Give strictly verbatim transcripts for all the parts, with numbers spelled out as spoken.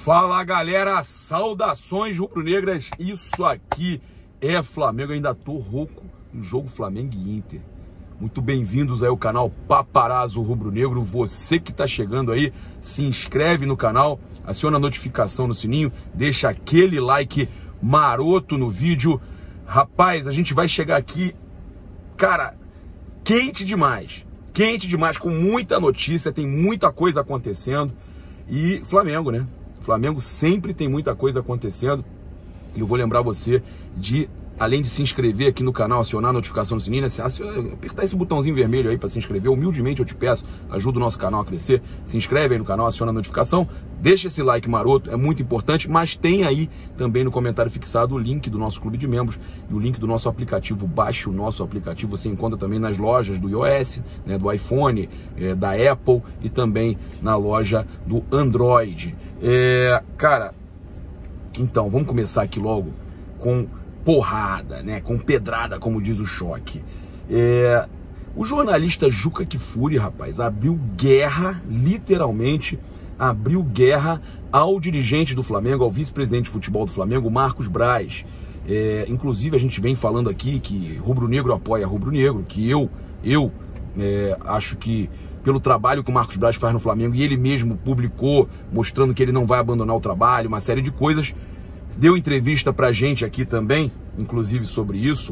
Fala galera, saudações rubro-negras, isso aqui é Flamengo, eu ainda tô rouco no jogo Flamengo e Inter. Muito bem-vindos aí ao canal Paparazzo Rubro-Negro, você que tá chegando aí, se inscreve no canal, aciona a notificação no sininho, deixa aquele like maroto no vídeo. Rapaz, a gente vai chegar aqui, cara, quente demais, quente demais, com muita notícia, tem muita coisa acontecendo e Flamengo, né? Flamengo sempre tem muita coisa acontecendo e eu vou lembrar você de, além de se inscrever aqui no canal, acionar a notificação no sininho, né? Apertar esse botãozinho vermelho aí para se inscrever, humildemente eu te peço, ajuda o nosso canal a crescer, se inscreve aí no canal, aciona a notificação, deixa esse like maroto, é muito importante, mas tem aí também no comentário fixado o link do nosso clube de membros e o link do nosso aplicativo. Baixe o nosso aplicativo, você encontra também nas lojas do iOS, né, do iPhone, é, da Apple e também na loja do Android. É, cara, então vamos começar aqui logo com porrada, né, com pedrada, como diz o Choque. É, o jornalista Juca Kfouri, rapaz, abriu guerra, literalmente, abriu guerra ao dirigente do Flamengo, ao vice-presidente de futebol do Flamengo, Marcos Braz. É, inclusive, a gente vem falando aqui que rubro-negro apoia rubro-negro, que eu, eu é, acho que pelo trabalho que o Marcos Braz faz no Flamengo, e ele mesmo publicou, mostrando que ele não vai abandonar o trabalho, uma série de coisas, deu entrevista pra gente aqui também, inclusive sobre isso,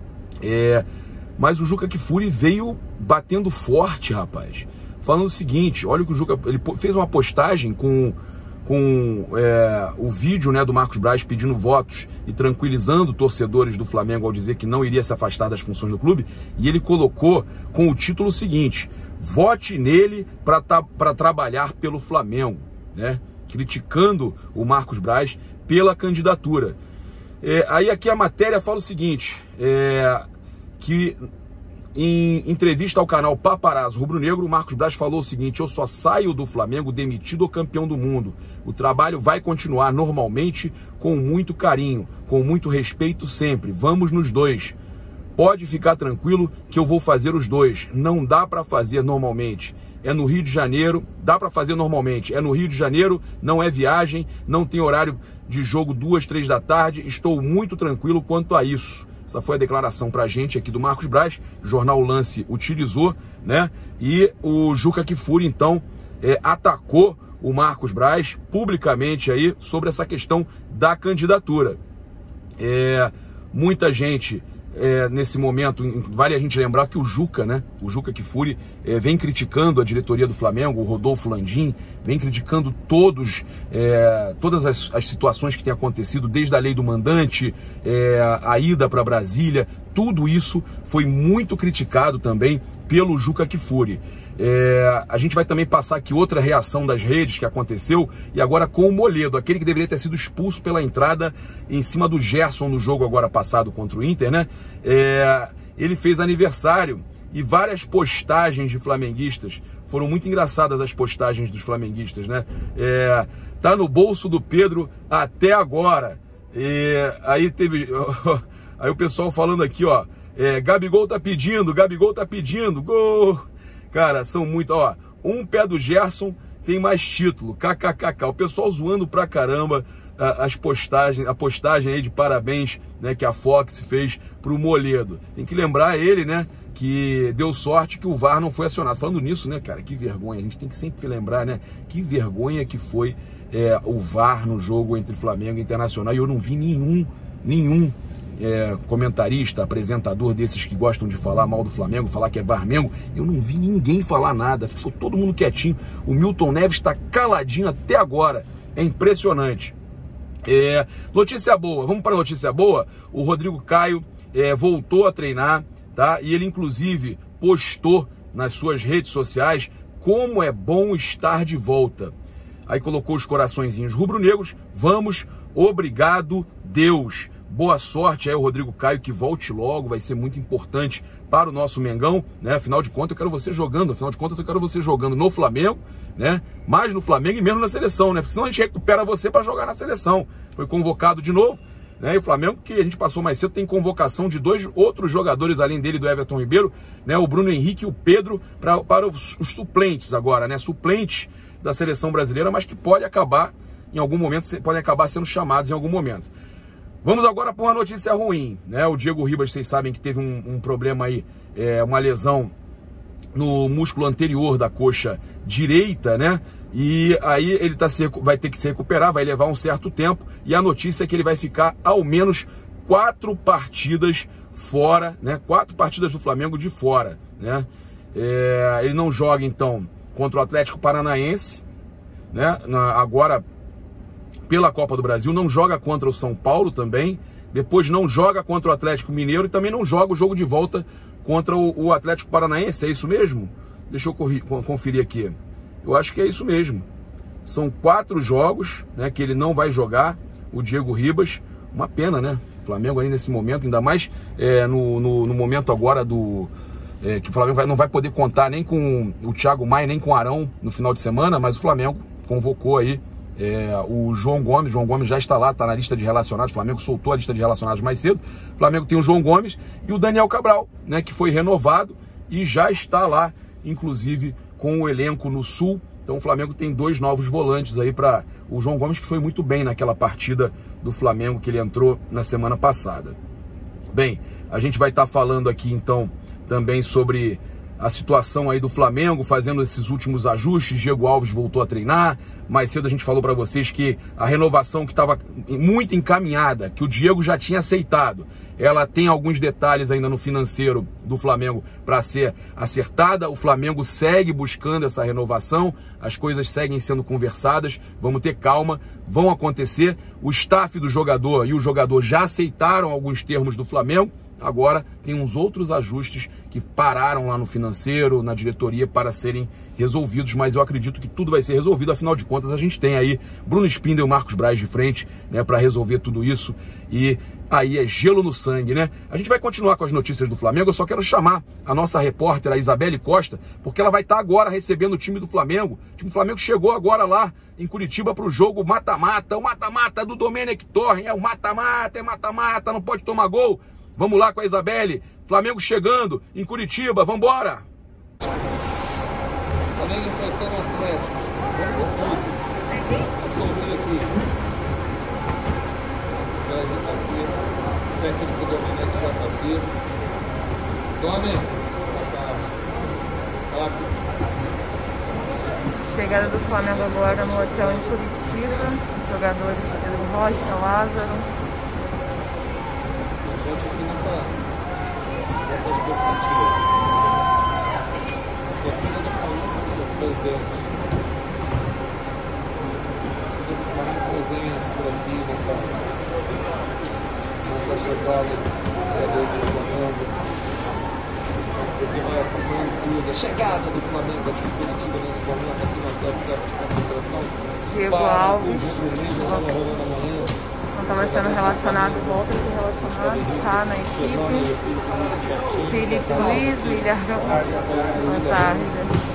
é, mas o Juca Kfouri veio batendo forte, rapaz, falando o seguinte, olha o que o Juca, ele fez uma postagem com, com é, o vídeo, né, do Marcos Braz pedindo votos e tranquilizando torcedores do Flamengo ao dizer que não iria se afastar das funções do clube, e ele colocou com o título seguinte: vote nele para trabalhar pelo Flamengo, né? Criticando o Marcos Braz pela candidatura. É, aí aqui a matéria fala o seguinte, é, que em entrevista ao canal Paparazzo Rubro-Negro, o Marcos Braz falou o seguinte: eu só saio do Flamengo demitido ou campeão do mundo. O trabalho vai continuar normalmente, com muito carinho, com muito respeito sempre. Vamos nos dois. Pode ficar tranquilo que eu vou fazer os dois. Não dá para fazer normalmente. É no Rio de Janeiro, dá para fazer normalmente. É no Rio de Janeiro, não é viagem, não tem horário de jogo duas, três da tarde. Estou muito tranquilo quanto a isso. Essa foi a declaração pra gente aqui do Marcos Braz. O jornal Lance utilizou, né? E o Juca Kfouri, então, é, atacou o Marcos Braz publicamente aí sobre essa questão da candidatura. É, muita gente... É, nesse momento, vale a gente lembrar que o Juca, né, o Juca Kfouri é, vem criticando a diretoria do Flamengo, o Rodolfo Landim, vem criticando todos, é, todas as, as situações que têm acontecido, desde a lei do mandante, é, a ida para Brasília, tudo isso foi muito criticado também pelo Juca Kfouri. É, a gente vai também passar aqui outra reação das redes que aconteceu, e agora com o Moledo, aquele que deveria ter sido expulso pela entrada em cima do Gerson no jogo agora passado contra o Inter, né? É, ele fez aniversário e várias postagens de flamenguistas, foram muito engraçadas as postagens dos flamenguistas, né? É, tá no bolso do Pedro até agora. É, aí teve... Aí o pessoal falando aqui, ó, é, Gabigol tá pedindo, Gabigol tá pedindo, gol... Cara, são muito, ó, um pé do Gerson tem mais título, kkkk, o pessoal zoando pra caramba as postagens, a postagem aí de parabéns, né, que a Fox fez pro Moledo. Tem que lembrar ele, né, que deu sorte que o V A R não foi acionado. Falando nisso, né, cara, que vergonha, a gente tem que sempre lembrar, né, que vergonha que foi é, o V A R no jogo entre Flamengo e Internacional, e eu não vi nenhum, nenhum É, comentarista, apresentador desses que gostam de falar mal do Flamengo, falar que é Varmengo, eu não vi ninguém falar nada, ficou todo mundo quietinho. O Milton Neves está caladinho até agora, é impressionante. É, notícia boa, vamos para a notícia boa. O Rodrigo Caio é, voltou a treinar, tá? E ele inclusive postou nas suas redes sociais como é bom estar de volta. Aí colocou os coraçõezinhos rubro-negros. Vamos, obrigado Deus. Boa sorte aí, o Rodrigo Caio, que volte logo, vai ser muito importante para o nosso Mengão, né? Afinal de contas, eu quero você jogando, afinal de contas, eu quero você jogando no Flamengo, né? Mais no Flamengo e menos na seleção, né? Porque senão a gente recupera você para jogar na seleção. Foi convocado de novo, né? E o Flamengo, que a gente passou mais cedo, tem convocação de dois outros jogadores além dele, do Everton Ribeiro, né? O Bruno Henrique e o Pedro, pra, para os, os suplentes agora, né? Suplentes da seleção brasileira, mas que pode acabar em algum momento podem acabar sendo chamados em algum momento. Vamos agora para uma notícia ruim, né? O Diego Ribas, vocês sabem que teve um, um problema aí, é, uma lesão no músculo anterior da coxa direita, né? E aí ele tá se, vai ter que se recuperar, vai levar um certo tempo, e a notícia é que ele vai ficar ao menos quatro partidas fora, né? Quatro partidas do Flamengo de fora, né? É, ele não joga, então, contra o Atlético Paranaense, né? Na, agora, pela Copa do Brasil, não joga contra o São Paulo também, depois não joga contra o Atlético Mineiro e também não joga o jogo de volta contra o, o Atlético Paranaense, é isso mesmo? Deixa eu corri, conferir aqui. Eu acho que é isso mesmo. São quatro jogos, né, que ele não vai jogar, o Diego Ribas. Uma pena, né? O Flamengo aí nesse momento, ainda mais é, no, no, no momento agora do... É, que o Flamengo vai, não vai poder contar nem com o Thiago Maia, nem com o Arão no final de semana, mas o Flamengo convocou aí é, o João Gomes. João Gomes já está lá, está na lista de relacionados. O Flamengo soltou a lista de relacionados mais cedo. O Flamengo tem o João Gomes e o Daniel Cabral, né, que foi renovado e já está lá, inclusive, com o elenco no Sul. Então o Flamengo tem dois novos volantes aí para o João Gomes, que foi muito bem naquela partida do Flamengo que ele entrou na semana passada. Bem, a gente vai estar falando aqui então também sobre a situação aí do Flamengo, fazendo esses últimos ajustes. Diego Alves voltou a treinar. Mais cedo a gente falou para vocês que a renovação que estava muito encaminhada, que o Diego já tinha aceitado, ela tem alguns detalhes ainda no financeiro do Flamengo para ser acertada. O Flamengo segue buscando essa renovação, as coisas seguem sendo conversadas, vamos ter calma, vão acontecer. O staff do jogador e o jogador já aceitaram alguns termos do Flamengo. Agora tem uns outros ajustes que pararam lá no financeiro, na diretoria, para serem resolvidos, mas eu acredito que tudo vai ser resolvido. Afinal de contas, a gente tem aí Bruno Spindel e Marcos Braz de frente, né, para resolver tudo isso, e aí é gelo no sangue, né? A gente vai continuar com as notícias do Flamengo. Eu só quero chamar a nossa repórter, a Isabelle Costa, porque ela vai estar agora recebendo o time do Flamengo. O time do Flamengo chegou agora lá em Curitiba para o jogo mata-mata, o mata-mata do Domenech Torren, é o mata-mata, é mata-mata, não pode tomar gol. Vamos lá com a Isabelle. Flamengo chegando em Curitiba. Vamos embora. Flamengo enfrentando o Atlético. Vamos com tudo. Vamos ouvir aqui. O já está aqui. O técnico do Domenech já está aqui. Tome. Chegada do Flamengo agora no hotel em Curitiba. Jogadores Pedro Rocha, Lázaro. Gente aqui nessa, nessa expectativa. A torcida do Flamengo presente. A torcida do Flamengo presente por aqui nessa, nessa chegada do Flamengo. Você vai acompanhando tudo. A chegada do Flamengo aqui em Curitiba nesse momento, aqui no hotel de certa concentração. Diego Alves. Não estava sendo relacionado, volta a ser relacionado, tá na equipe. Felipe Luiz, William Arão. Boa tarde.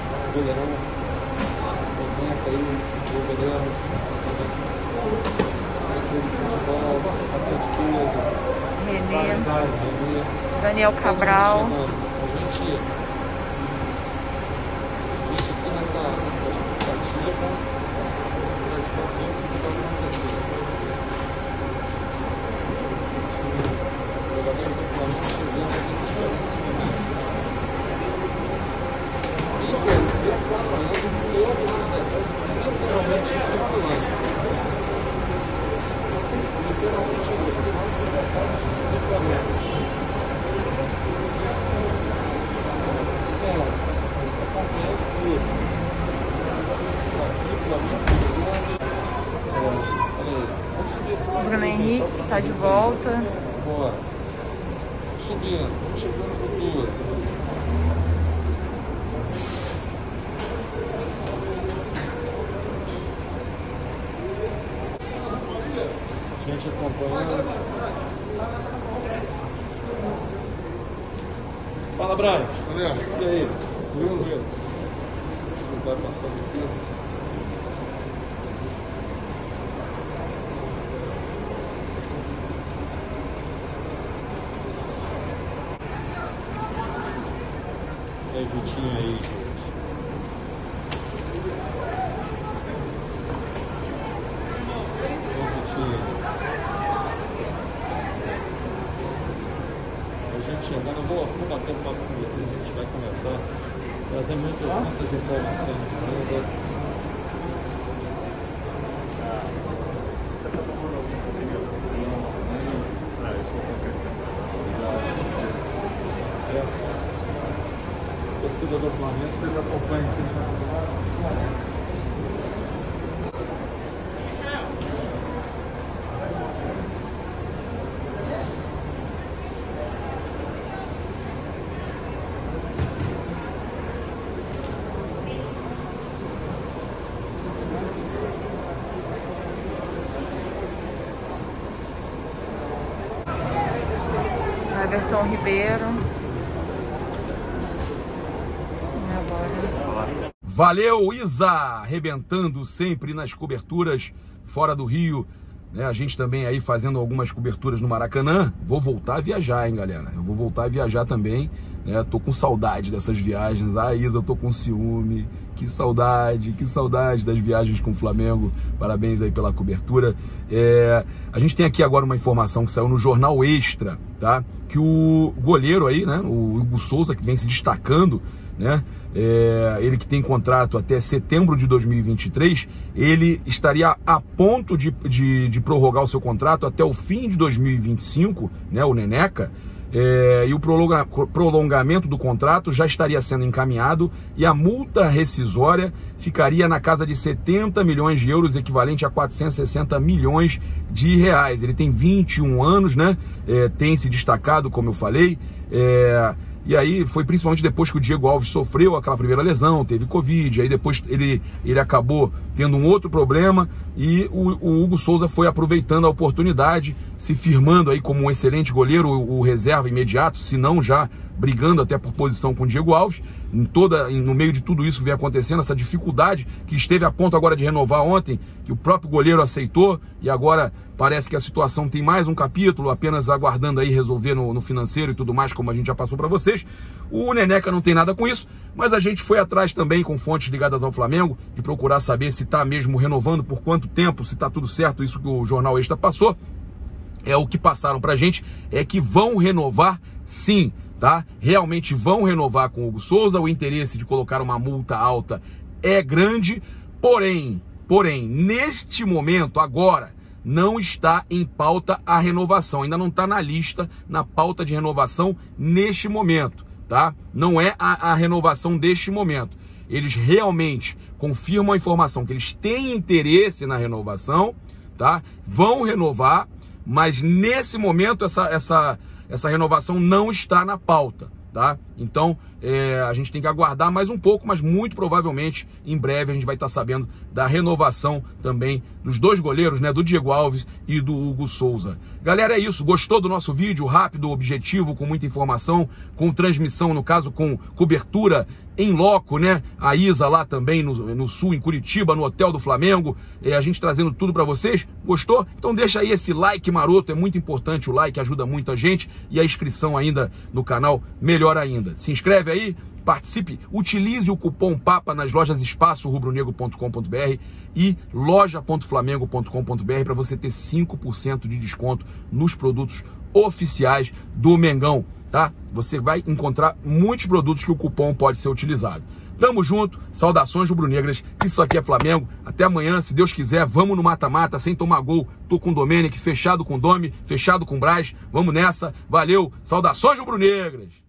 Renê. Daniel Cabral. A gente aqui nessa expectativa para de fato o que vai acontecer. Literalmente em segurança. Literalmente em segurança do Flamengo. Essa, esse acompanhando tudo. Aqui, Flamengo jogando. Vamos subir esse lado. Bruno Henrique está de volta. Bora. Subindo, vamos chegando no futuro. Gente acompanhando. Fala, Brian. E aí? Tranquilo? Vai passando aqui. É Vitinho aí, gente. Agora eu vou, vou bater um papo com vocês, a gente vai conversar, trazer muito, muitas informações. Você está tomando algum comprimido? Não, não. Ah, isso que aconteceu. Torcida do Flamengo, vocês acompanham aqui no canal. Everton Ribeiro. E agora? Valeu, Isa! Arrebentando sempre nas coberturas fora do Rio. Né? A gente também aí fazendo algumas coberturas no Maracanã. Vou voltar a viajar, hein, galera? Eu vou voltar a viajar também. Né? Tô com saudade dessas viagens. Ah, Isa, eu tô com ciúme. Que saudade, que saudade das viagens com o Flamengo. Parabéns aí pela cobertura. É, a gente tem aqui agora uma informação que saiu no Jornal Extra, tá? Que o goleiro aí, né? O Hugo Souza, que vem se destacando, né? É, ele que tem contrato até setembro de dois mil e vinte e três, ele estaria a ponto de, de, de prorrogar o seu contrato até o fim de dois mil e vinte e cinco, né? O Neneca. É, e o prolonga, prolongamento do contrato já estaria sendo encaminhado e a multa rescisória ficaria na casa de setenta milhões de euros, equivalente a quatrocentos e sessenta milhões de reais. Ele tem vinte e um anos, né? É, tem se destacado, como eu falei. É, e aí foi principalmente depois que o Diego Alves sofreu aquela primeira lesão, teve Covid, aí depois ele, ele acabou tendo um outro problema e o, o Hugo Souza foi aproveitando a oportunidade, se firmando aí como um excelente goleiro, o, o reserva imediato, se não já brigando até por posição com o Diego Alves. Em toda, no meio de tudo isso vem acontecendo essa dificuldade que esteve a ponto agora de renovar ontem, que o próprio goleiro aceitou e agora parece que a situação tem mais um capítulo, apenas aguardando aí resolver no, no financeiro e tudo mais, como a gente já passou para vocês. O Neneca não tem nada com isso, mas a gente foi atrás também com fontes ligadas ao Flamengo de procurar saber se está mesmo renovando, por quanto tempo, se está tudo certo, isso que o Jornal Extra passou. É o que passaram pra gente, é que vão renovar sim, tá? Realmente vão renovar com o Hugo Souza. O interesse de colocar uma multa alta é grande, porém, porém, neste momento, agora, não está em pauta a renovação, ainda não está na lista, na pauta de renovação neste momento, tá? Não é a, a renovação deste momento. Eles realmente confirmam a informação que eles têm interesse na renovação, tá? Vão renovar, mas nesse momento essa, essa, essa renovação não está na pauta, tá? Então é, a gente tem que aguardar mais um pouco, mas muito provavelmente em breve a gente vai estar sabendo da renovação também dos dois goleiros, né? Do Diego Alves e do Hugo Souza. Galera, é isso. Gostou do nosso vídeo? Rápido, objetivo, com muita informação, com transmissão, no caso com cobertura em loco, né? A Isa lá também no, no sul, em Curitiba, no Hotel do Flamengo, é, a gente trazendo tudo para vocês. Gostou? Então deixa aí esse like maroto, é muito importante o like, ajuda muita gente, e a inscrição ainda no canal, melhor ainda. Se inscreve aí, participe, utilize o cupom PAPA nas lojas espaço rubro negro ponto com ponto br e loja ponto flamengo ponto com ponto br para você ter cinco por cento de desconto nos produtos oficiais do Mengão, tá? Você vai encontrar muitos produtos que o cupom pode ser utilizado. Tamo junto, saudações rubro-negras, isso aqui é Flamengo. Até amanhã, se Deus quiser, vamos no mata-mata, sem tomar gol. Tô com o Domênico, fechado com o Domi, fechado com o Braz, vamos nessa, valeu, saudações rubro-negras.